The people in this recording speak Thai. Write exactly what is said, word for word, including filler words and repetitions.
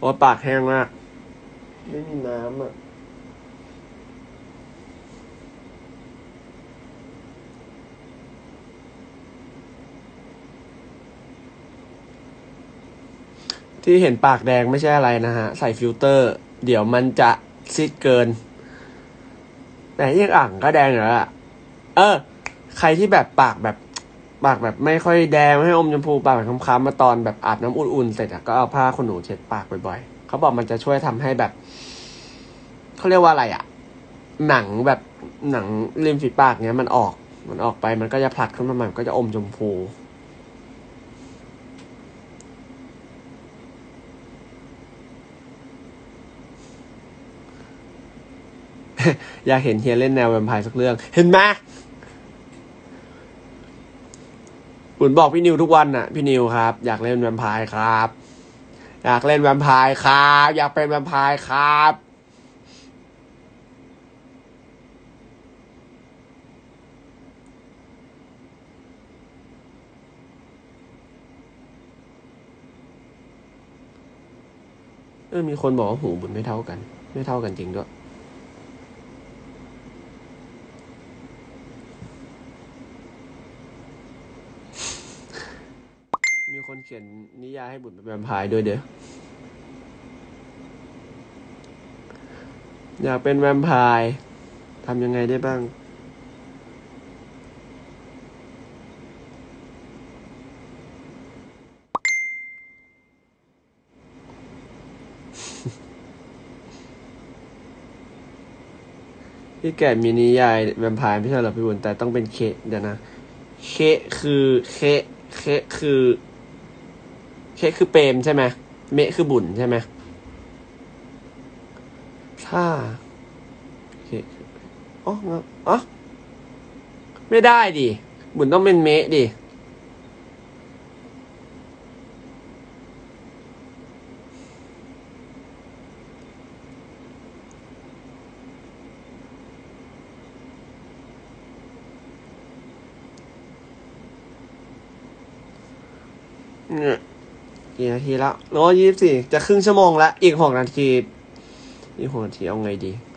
โอ้ปากแห้งมากไม่มีน้ำอ่ะที่เห็นปากแดงไม่ใช่อะไรนะฮะใส่ฟิลเตอร์เดี๋ยวมันจะซีดเกินแต่ยังอ่างก็แดงอยู่แล้วอะเออใครที่แบบปากแบบปากแบบไม่ค่อยแดงไม่ให้อมชมพูปากแบบค้ำๆมาตอนแบบอาบน้ำอุ่นๆเสร็จอะก็เอาผ้าขนหนูเช็ดปากบ่อยๆเขาบอกมันจะช่วยทำให้แบบเขาเรียกว่าอะไรอะหนังแบบหนังริมฝีปากเนี้ยมันออกมันออกไปมันก็จะผลัดขึ้นมาใหม่ก็จะอมชมพูอยากเห็นเฮียเล่นแนวแวมไพร์สักเรื่องเห็นไหมบุญบอกพี่นิวทุกวันน่ะพี่นิวครับอยากเล่นแวมไพร์ครับอยากเล่นแวมไพร์ครับอยากเป็นแวมไพร์ครับเออมีคนบอกว่าหูบุญไม่เท่ากันไม่เท่ากันจริงด้วยมีคนเขียนนิยายให้บุญเป็นแวมไพร์ด้วยเด้ออยากเป็นแวมไพร์ทำยังไงได้บ้างพี่แก่มีนิยายแวมไพร์ไม่ใช่เหรอพี่บุญแต่ต้องเป็นเคเดี๋ยวนะเคคือเคเคคือเคคือเปรมใช่ไหมเมะคือบุญใช่ไหมถ้าเคอ๋ออ๋อไม่ได้ดิบุญต้องเป็นเมะดิเนี่ยกี่นาทีแล้วโอ้ยี่สิบสี่จะครึ่งชั่วโมงละอีกหกนาทีอีกหกนาทีเอาไงดี